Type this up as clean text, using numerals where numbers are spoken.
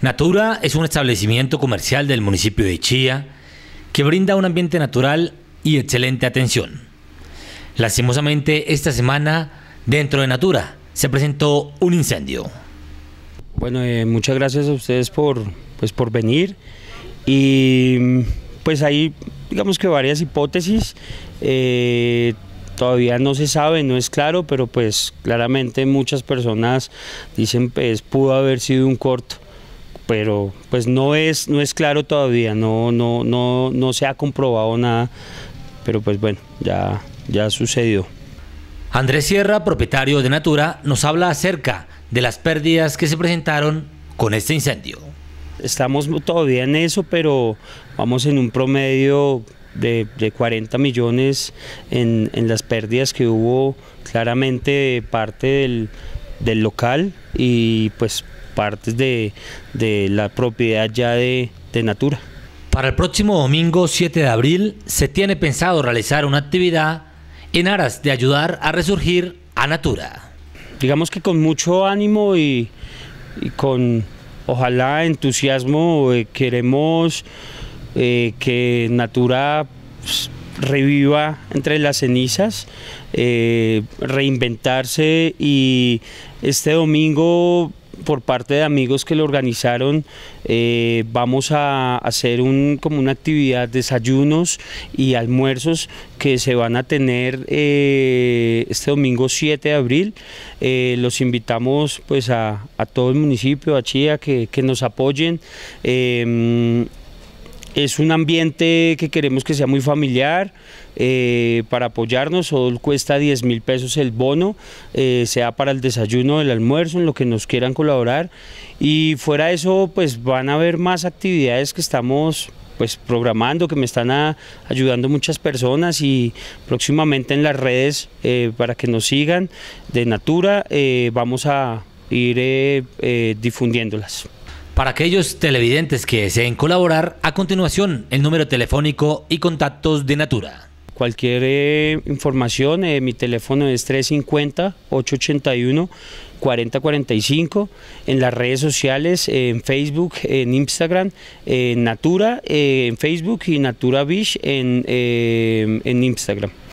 Natura es un establecimiento comercial del municipio de Chía que brinda un ambiente natural y excelente atención. Lastimosamente, esta semana, dentro de Natura, se presentó un incendio. Bueno, muchas gracias a ustedes por venir, y pues hay, digamos que varias hipótesis. Todavía no se sabe, no es claro, pero pues claramente muchas personas dicen pues pudo haber sido un corto, pero pues no es claro todavía, no se ha comprobado nada, pero pues bueno, ya sucedió. Andrés Sierra, propietario de Natura, nos habla acerca de las pérdidas que se presentaron con este incendio. Estamos todavía en eso, pero vamos en un promedio de 40 millones en las pérdidas que hubo, claramente de parte del local y pues partes de la propiedad ya de Natura. Para el próximo domingo 7 de abril se tiene pensado realizar una actividad en aras de ayudar a resurgir a Natura. Digamos que con mucho ánimo y con ojalá entusiasmo, queremos que Natura reviva entre las cenizas, reinventarse, y este domingo, por parte de amigos que lo organizaron, vamos a hacer como una actividad, desayunos y almuerzos que se van a tener este domingo 7 de abril. Los invitamos pues a todo el municipio, a Chía, que nos apoyen. Es un ambiente que queremos que sea muy familiar, para apoyarnos. Solo cuesta 10.000 pesos el bono, sea para el desayuno, el almuerzo, en lo que nos quieran colaborar. Y fuera de eso, pues van a haber más actividades que estamos pues programando, que me están ayudando muchas personas, y próximamente en las redes, para que nos sigan, de Natura, vamos a ir difundiéndolas. Para aquellos televidentes que deseen colaborar, a continuación el número telefónico y contactos de Natura. Cualquier información, mi teléfono es 350-881-4045, en las redes sociales, en Facebook, en Instagram, Natura en Facebook y Natura Beach en Instagram.